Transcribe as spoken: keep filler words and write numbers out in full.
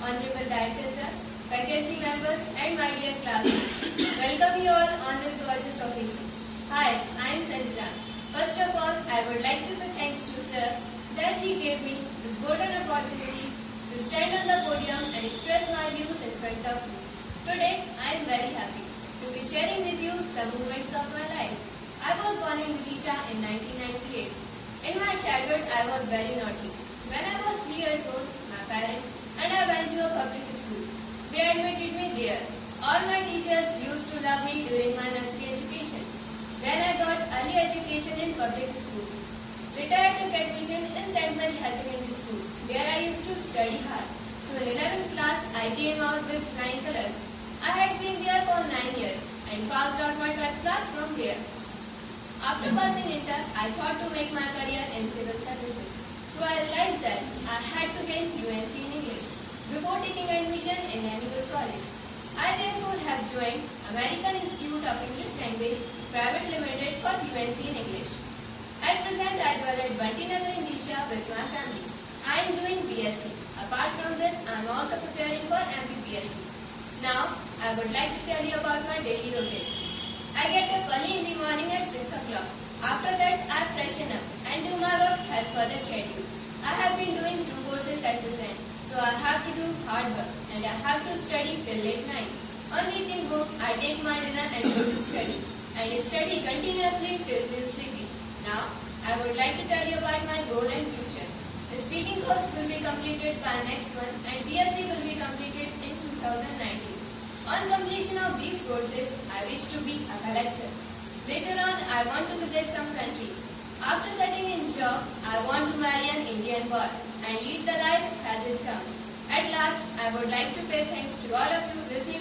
Honorable Director Sir, faculty members and my dear classmates. Welcome you all on this gorgeous occasion. Hi, I am Sanjana. First of all, I would like to give thanks to Sir that he gave me this golden opportunity to stand on the podium and express my views in front of you. Today, I am very happy to be sharing with you some moments of my life. I was born in Vidisha in nineteen ninety-eight. In my childhood, I was very naughty. When I was three years old, my parents and I went to a public school. They admitted me there. All my teachers used to love me during my nursery education. Then I got early education in public school. Later I took admission in Saint Mary High Secondary School. There I used to study hard. So in eleventh class, I came out with flying colors. I had been there for nine years and passed out my twelfth class from there. After passing inter, I thought to make my career in civil services. So I realized that I had to gain fluency in English before taking admission in any good college. I therefore have joined American Institute of English Language Private Limited for fluency in English. At present, I dwell at Bantinagar in Vidisha with my family. I am doing B S c. Apart from this, I am also preparing for M B B S c. Now, I would like to tell you about my daily routine. I get up early in the morning at six o'clock. After that, I freshen up and do my work as per the schedule. I have been doing two courses at present, so I have to do hard work and I have to study till late night. On reaching home, I take my dinner and go to study and study continuously till feel sleepy. Now, I would like to tell you about my goal and future. The speaking course will be completed by next month and B S c will be completed in two thousand nineteen. On completion of these courses, I wish to be a collector. Later on, I want to visit some countries. After settling in job, I want to marry an Indian boy and lead the life as it comes. At last, I would like to pay thanks to all of you listening